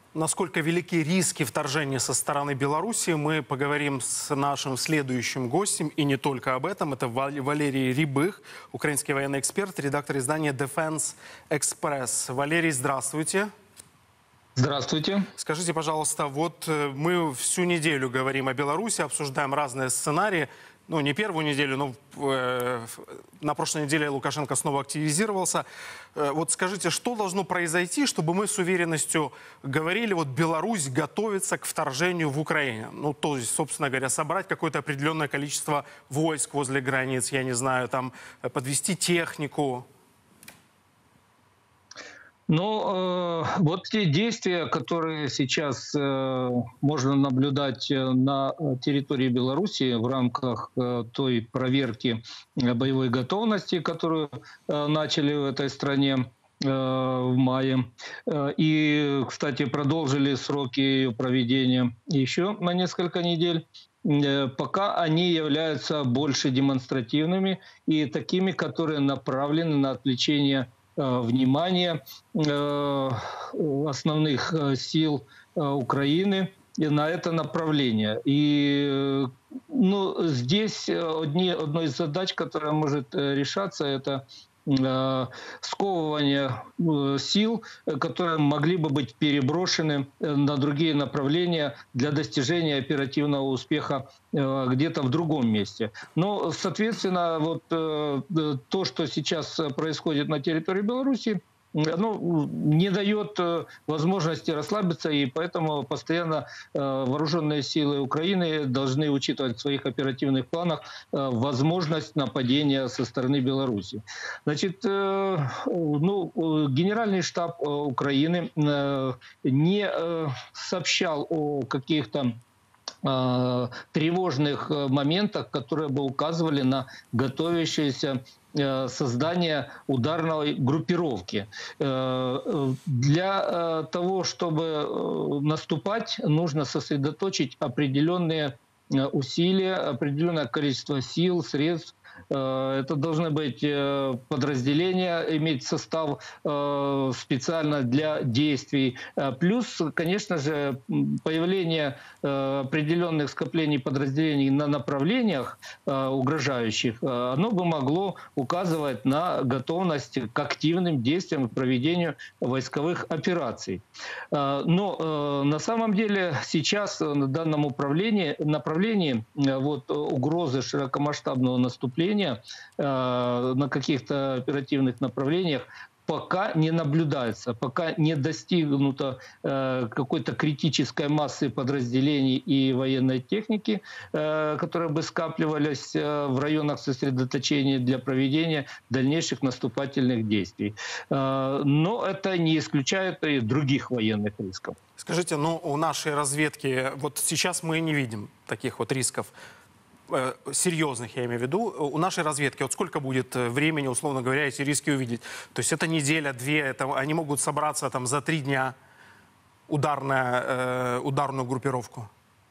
Насколько велики риски вторжения со стороны Беларуси, мы поговорим с нашим следующим гостем, и не только об этом. Это Валерий Рябых, украинский военный эксперт, редактор издания Defense Express. Валерий, здравствуйте. Здравствуйте. Скажите, пожалуйста, вот мы всю неделю говорим о Беларуси, обсуждаем разные сценарии. Ну, не первую неделю, но на прошлой неделе Лукашенко снова активизировался. Вот скажите, что должно произойти, чтобы мы с уверенностью говорили, вот Беларусь готовится к вторжению в Украину? Ну, то есть, собственно говоря, собрать какое-то определенное количество войск возле границ, я не знаю, там, подвести технику. Ну, вот те действия, которые сейчас можно наблюдать на территории Беларуси в рамках той проверки боевой готовности, которую начали в этой стране в мае. И, кстати, продолжили сроки ее проведения еще на несколько недель. Пока они являются больше демонстративными и такими, которые направлены на отвлечение внимание основных сил Украины на это направление. И здесь одной из задач, которая может решаться, это сковывание сил, которые могли бы быть переброшены на другие направления для достижения оперативного успеха где-то в другом месте. Но, соответственно, вот то, что сейчас происходит на территории Беларуси, не дает возможности расслабиться, и поэтому постоянно вооруженные силы Украины должны учитывать в своих оперативных планах возможность нападения со стороны Беларуси. Значит, Генеральный штаб Украины не сообщал о каких-то тревожных моментах, которые бы указывали на готовящееся создание ударной группировки. Для того, чтобы наступать, нужно сосредоточить определенные усилия, определенное количество сил, средств. Это должны быть подразделения, иметь состав специально для действий. Плюс, конечно же, появление определенных скоплений подразделений на направлениях угрожающих, оно бы могло указывать на готовность к активным действиям и проведению войсковых операций. Но на самом деле сейчас на данном направлении вот, угрозы широкомасштабного наступления на каких-то оперативных направлениях пока не наблюдается, пока не достигнуто какой-то критической массы подразделений и военной техники, которые бы скапливались в районах сосредоточения для проведения дальнейших наступательных действий. Но это не исключает и других военных рисков. Скажите, у нашей разведки, вот сейчас мы не видим таких вот рисков, серьезных, я имею в виду, у нашей разведки, вот сколько будет времени, условно говоря, эти риски увидеть? То есть это неделя, две, они могут собраться там за 3 дня, ударную группировку?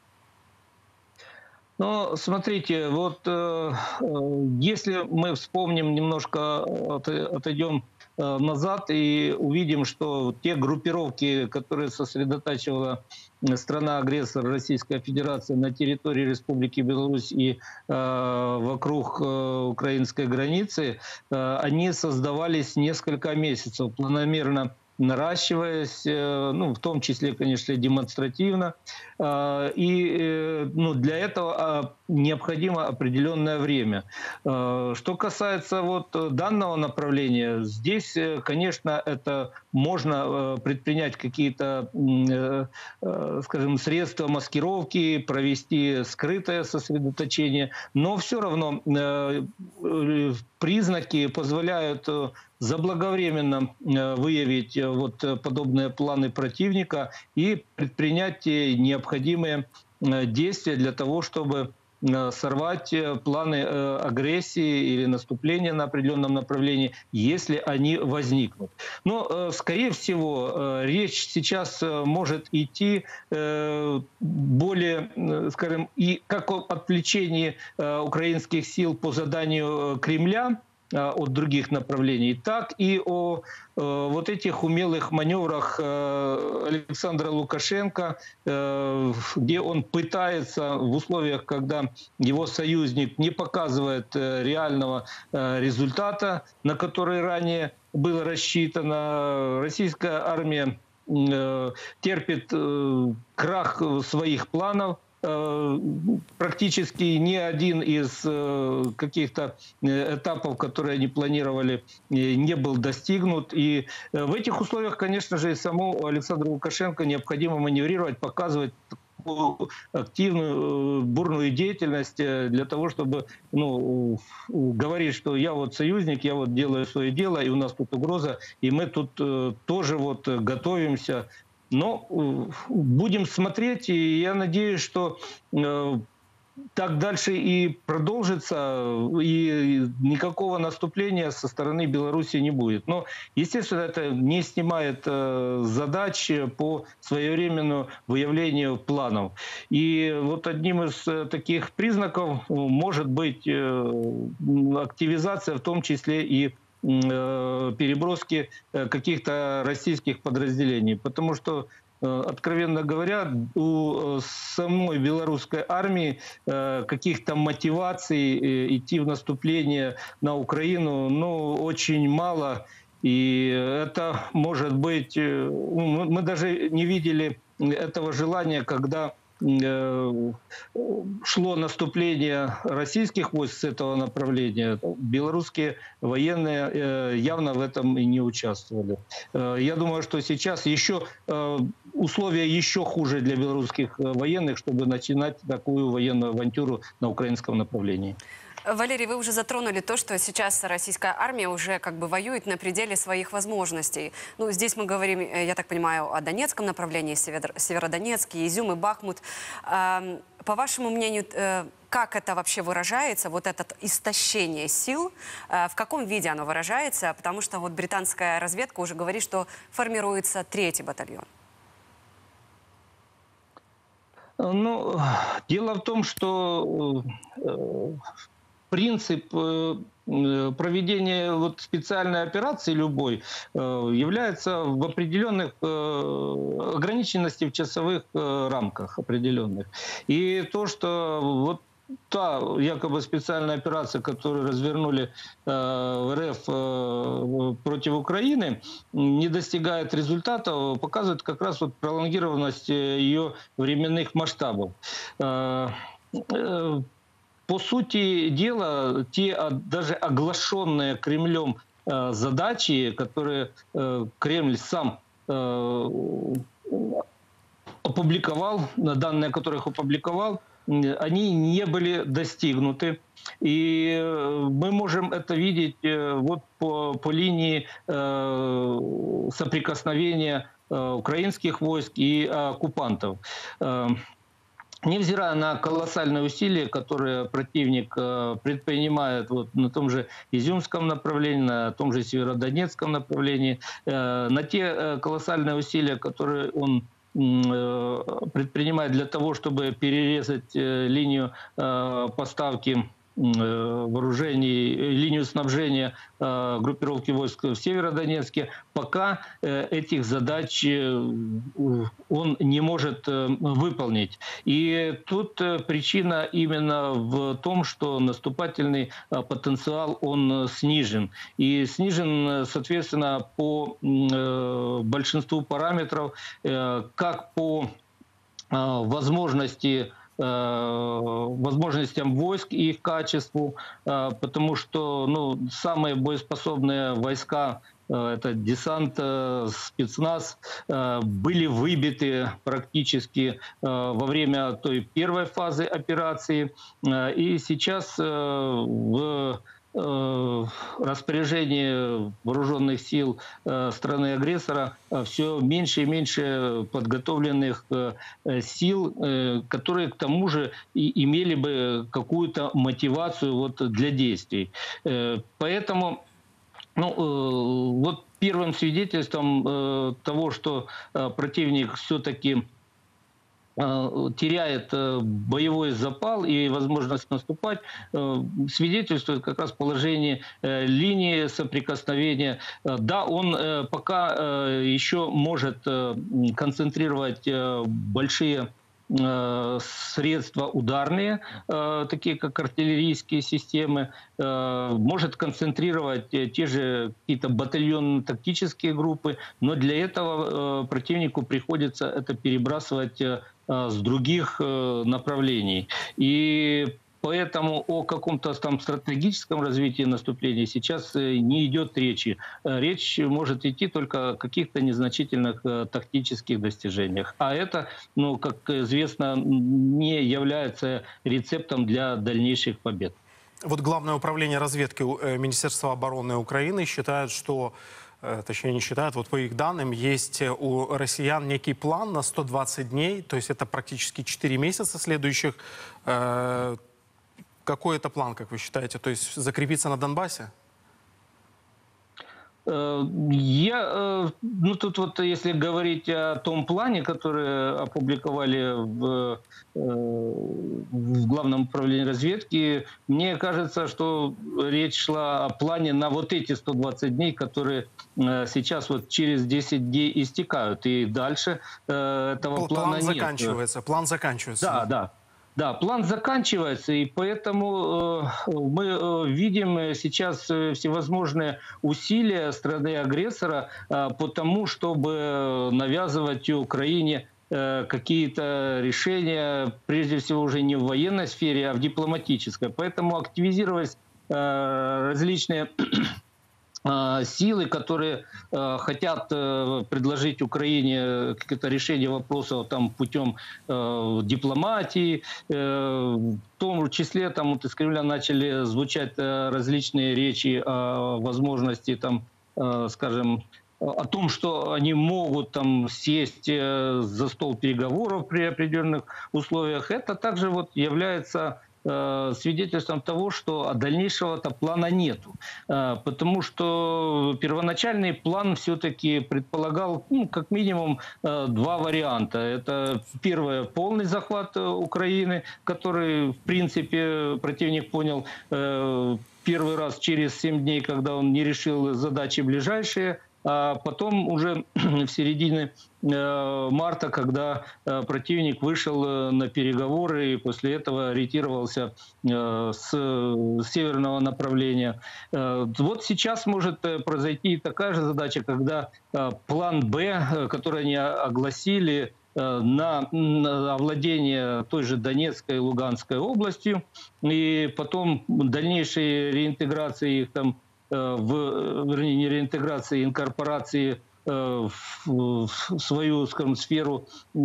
Ну, смотрите, вот если мы вспомним немножко, отойдем назад и увидим, что те группировки, которые сосредотачивала страна-агрессор Российская Федерация на территории Республики Беларусь и вокруг украинской границы, они создавались несколько месяцев, планомерно наращиваясь, в том числе, конечно, демонстративно. И для этого необходимо определенное время. Что касается вот данного направления, здесь, конечно, это можно предпринять какие-то, скажем, средства маскировки, провести скрытое сосредоточение, но все равно признаки позволяют заблаговременно выявить вот подобные планы противника и предпринять необходимые действия для того, чтобы сорвать планы агрессии или наступления на определенном направлении, если они возникнут. Но, скорее всего, речь сейчас может идти более, скажем, и как о отвлечении украинских сил по заданию Кремля, от других направлений, так и о вот этих умелых маневрах Александра Лукашенко, где он пытается в условиях, когда его союзник не показывает реального результата, на который ранее было рассчитано, российская армия терпит крах своих планов. Практически ни один из каких-то этапов, которые они планировали, не был достигнут. И в этих условиях, конечно же, и самому Александру Лукашенко необходимо маневрировать, показывать активную, бурную деятельность для того, чтобы говорить, что я вот союзник, я вот делаю свое дело, и у нас тут угроза, и мы тут тоже вот готовимся. Но будем смотреть, и я надеюсь, что так дальше и продолжится, и никакого наступления со стороны Беларуси не будет. Но, естественно, это не снимает задач по своевременному выявлению планов. И вот одним из таких признаков может быть активизация, в том числе и переброски каких-то российских подразделений. Потому что, откровенно говоря, у самой белорусской армии каких-то мотиваций идти в наступление на Украину, очень мало. И это может быть... Мы даже не видели этого желания, когда шло наступление российских войск с этого направления. Белорусские военные явно в этом и не участвовали. Я думаю, что сейчас еще условия еще хуже для белорусских военных, чтобы начинать такую военную авантюру на украинском направлении. Валерий, вы уже затронули то, что сейчас российская армия уже как бы воюет на пределе своих возможностей. Ну, здесь мы говорим, я так понимаю, о Донецком направлении, Северодонецке, Изюм и Бахмут. По вашему мнению, как это вообще выражается, вот это истощение сил, в каком виде оно выражается? Потому что вот британская разведка уже говорит, что формируется 3-й батальон. Ну, дело в том, что принцип проведения специальной операции любой является в определенных ограниченности в часовых рамках определенных. И то, что вот та якобы специальная операция, которую развернули в РФ против Украины, не достигает результатов, показывает как раз вот пролонгированность ее временных масштабов. По сути дела, те даже оглашенные Кремлем задачи, которые Кремль сам опубликовал, данные о которых опубликовал, они не были достигнуты. И мы можем это видеть вот по линии соприкосновения украинских войск и оккупантов. Невзирая на колоссальные усилия, которые противник предпринимает вот на том же Изюмском направлении, на том же Северодонецком направлении, на те колоссальные усилия, которые он предпринимает для того, чтобы перерезать линию поставки вооружений, линию снабжения группировки войск в Северодонецке, пока этих задач он не может выполнить. И тут причина именно в том, что наступательный потенциал он снижен. И снижен, соответственно, по большинству параметров, как по возможностям войск и их качеству, потому что самые боеспособные войска, это десант, спецназ, были выбиты практически во время той первой фазы операции. И сейчас в распоряжении вооруженных сил страны-агрессора все меньше и меньше подготовленных сил, которые к тому же и имели бы какую-то мотивацию для действий. Поэтому вот первым свидетельством того, что противник все-таки теряет боевой запал и возможность наступать, свидетельствует как раз положение линии соприкосновения. Да, он пока еще может концентрировать большие средства ударные, такие как артиллерийские системы, может концентрировать те же какие-то батальонно-тактические группы, но для этого противнику приходится это перебрасывать с других направлений. И поэтому о каком-то там стратегическом развитии наступления сейчас не идет речи. Речь может идти только о каких-то незначительных тактических достижениях. А это, ну, как известно, не является рецептом для дальнейших побед. Вот Главное управление разведки Министерства обороны Украины считает, что, точнее не считают, вот по их данным, есть у россиян некий план на 120 дней, то есть это практически 4 месяца следующих. Какой это план, как вы считаете? То есть закрепиться на Донбассе? Ну, тут вот, если говорить о том плане, который опубликовали в Главном управлении разведки, мне кажется, что речь шла о плане на вот эти 120 дней, которые сейчас вот через 10 дней истекают. И дальше этого плана нет. План заканчивается. Да, да. Да, план заканчивается, и поэтому мы видим сейчас всевозможные усилия страны-агрессора по тому, чтобы навязывать Украине какие-то решения, прежде всего уже не в военной сфере, а в дипломатической. Поэтому активизировались различные силы, которые хотят предложить Украине какое-то решение вопросов там, путем дипломатии. В том числе там, вот из Кремля начали звучать различные речи о возможности, там, скажем, о том, что они могут там сесть за стол переговоров при определенных условиях. Это также вот является свидетельством того, что дальнейшего-то плана нету. Потому что первоначальный план все-таки предполагал, ну, как минимум, два варианта. Это первое — полный захват Украины, который, в принципе, противник понял первый раз через 7 дней, когда он не решил задачи ближайшие, а потом уже в середине марта, когда противник вышел на переговоры и после этого ретировался с северного направления. Вот сейчас может произойти такая же задача, когда план «Б», который они огласили, на овладение той же Донецкой и Луганской областью, и потом дальнейшей реинтеграции их там, вернее, не реинтеграции, инкорпорации в свою, скажем, сферу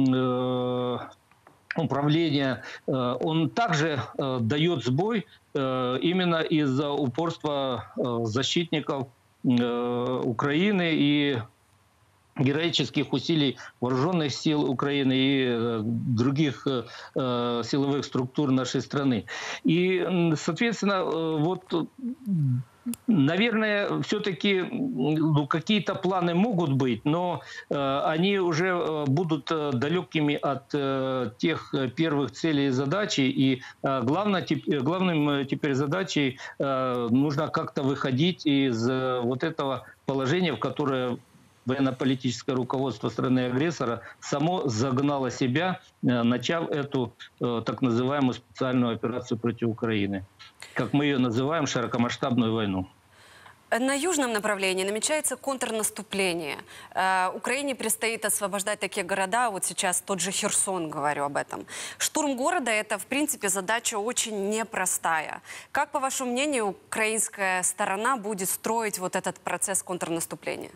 управления, он также дает сбой именно из-за упорства защитников Украины и героических усилий вооруженных сил Украины и других силовых структур нашей страны. И, соответственно, вот, наверное, все-таки какие-то планы могут быть, но они уже будут далекими от тех первых целей и задач. И главным теперь задачей нужно как-то выходить из вот этого положения, в которое военно-политическое руководство страны-агрессора само загнало себя, начав эту так называемую специальную операцию против Украины. Как мы ее называем, широкомасштабную войну. На южном направлении намечается контрнаступление. Украине предстоит освобождать такие города, вот сейчас тот же Херсон, говорю об этом. Штурм города – это, в принципе, задача очень непростая. Как, по вашему мнению, украинская сторона будет строить вот этот процесс контрнаступления?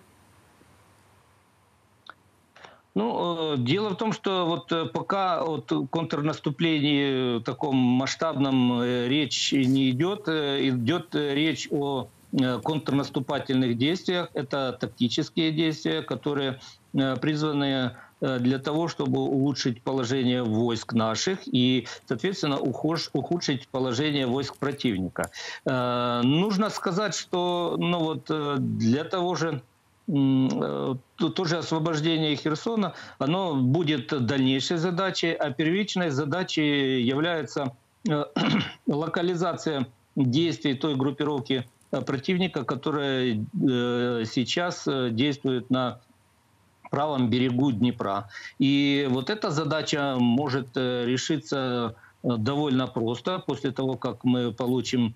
Ну, дело в том, что вот пока о контрнаступлении таком масштабном речь не идет, идет речь о контрнаступательных действиях. Это тактические действия, которые призваны для того, чтобы улучшить положение войск наших и, соответственно, ухудшить положение войск противника. Нужно сказать, что ну вот, для того же тоже освобождение Херсона, оно будет дальнейшей задачей, а первичной задачей является локализация действий той группировки противника, которая сейчас действует на правом берегу Днепра. И вот эта задача может решиться довольно просто после того, как мы получим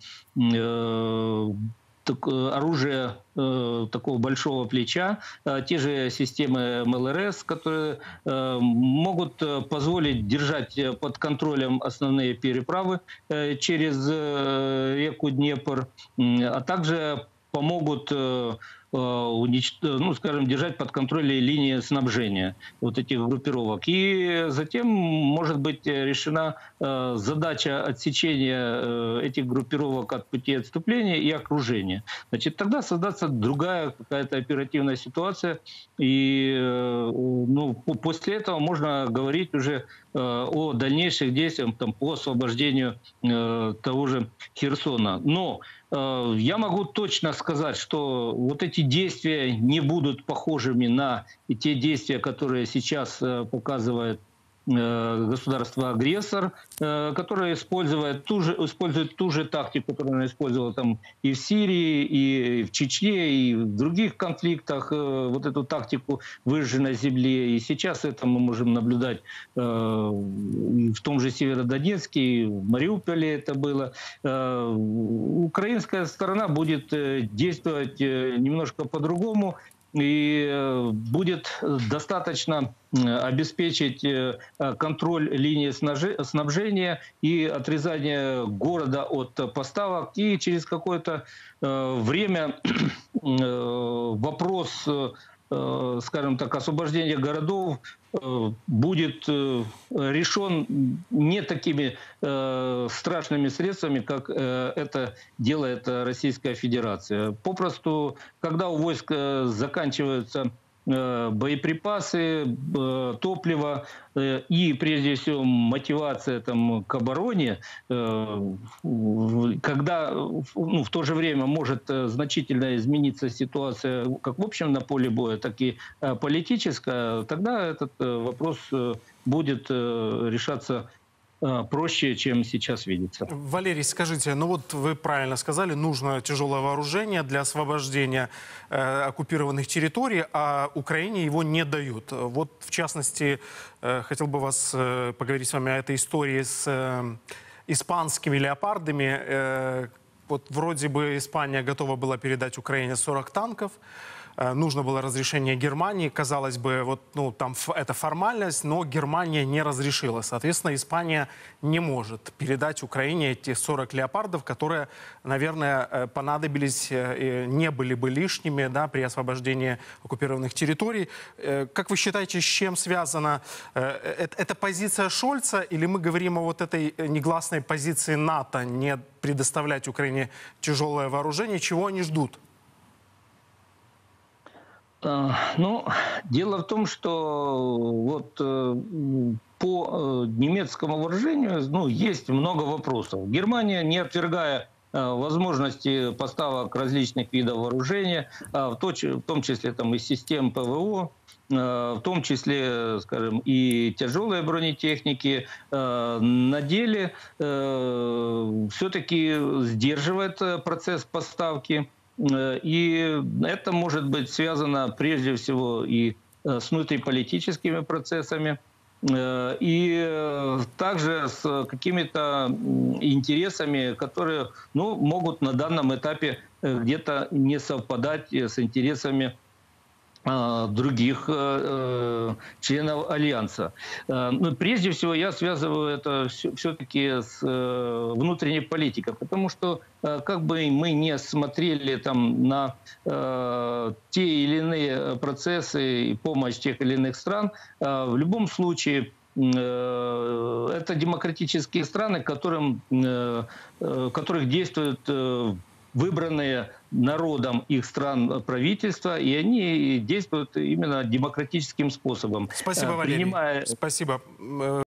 оружие такого большого плеча, те же системы МЛРС, которые могут позволить держать под контролем основные переправы через реку Днепр, а также помогут скажем, держать под контролем линии снабжения вот этих группировок. И затем может быть решена задача отсечения этих группировок от пути отступления и окружения. Значит, тогда создастся другая какая-то оперативная ситуация, и после этого можно говорить уже о дальнейших действиях по освобождению того же Херсона. Но я могу точно сказать, что вот эти действия не будут похожими на те действия, которые сейчас показывает государство-агрессор, которое использует ту же тактику, которую оно использовало там и в Сирии, и в Чечне, и в других конфликтах, вот эту тактику выжженной земли. И сейчас это мы можем наблюдать в том же Северодонецке, и в Мариуполе это было. Украинская сторона будет действовать немножко по-другому, и будет достаточно обеспечить контроль линии снабжения и отрезание города от поставок. И через какое-то время вопрос, скажем так, освобождения городов будет решен не такими страшными средствами, как это делает Российская Федерация. Попросту, когда у войск заканчиваются боеприпасы, топливо и, прежде всего, мотивация к обороне, когда в то же время может значительно измениться ситуация как в общем на поле боя, так и политическая, тогда этот вопрос будет решаться проще, чем сейчас видится. Валерий, скажите, ну вот вы правильно сказали, нужно тяжелое вооружение для освобождения оккупированных территорий, а Украине его не дают. Вот, в частности, хотел бы поговорить с вами о этой истории с испанскими леопардами. Вот вроде бы Испания готова была передать Украине 40 танков. Нужно было разрешение Германии. Казалось бы, там это формальность, но Германия не разрешила. Соответственно, Испания не может передать Украине эти 40 леопардов, которые, наверное, понадобились, не были бы лишними, да, при освобождении оккупированных территорий. Как вы считаете, с чем связана эта позиция Шольца, или мы говорим о вот этой негласной позиции НАТО не предоставлять Украине тяжелое вооружение? Чего они ждут? Дело в том, что по немецкому вооружению есть много вопросов. Германия, не отвергая возможности поставок различных видов вооружения, в том числе и систем ПВО, в том числе, скажем, и тяжелой бронетехники, на деле все-таки сдерживает процесс поставки. И это может быть связано прежде всего и с внутриполитическими процессами, и также с какими-то интересами, которые могут на данном этапе где-то не совпадать с интересами других членов Альянса. Но прежде всего я связываю это все-таки с внутренней политикой, потому что как бы мы не смотрели на те или иные процессы и помощь тех или иных стран, в любом случае это демократические страны, которых действуют выбранные народом их стран правительства, и они действуют именно демократическим способом. Спасибо, Валерий. Спасибо.